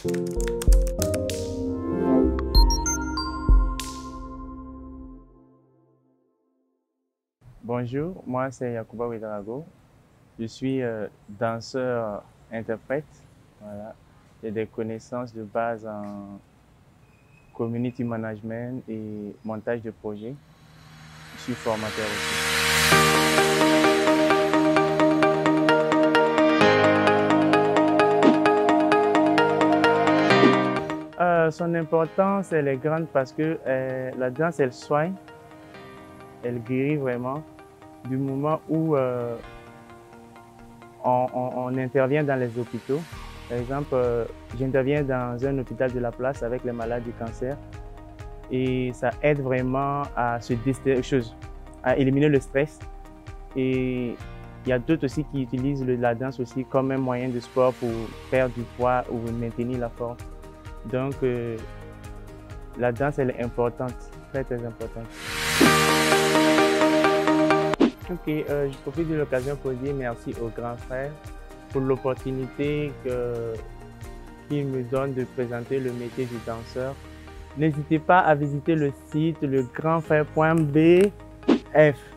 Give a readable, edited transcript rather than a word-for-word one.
Bonjour, moi c'est Yacouba Ouedraogo. Je suis danseur-interprète. Voilà. J'ai des connaissances de base en community management et montage de projets. Je suis formateur aussi. Son importance, elle est grande parce que la danse, elle soigne, elle guérit vraiment du moment où on intervient dans les hôpitaux. Par exemple, j'interviens dans un hôpital de la place avec les malades du cancer et ça aide vraiment à à éliminer le stress. Et il y a d'autres aussi qui utilisent la danse aussi comme un moyen de sport pour perdre du poids ou maintenir la forme. Donc, la danse, elle est importante, très très importante. Ok, je profite de l'occasion pour dire merci au grand frère pour l'opportunité qu'il me donne de présenter le métier du danseur. N'hésitez pas à visiter le site legrandfrère.bf.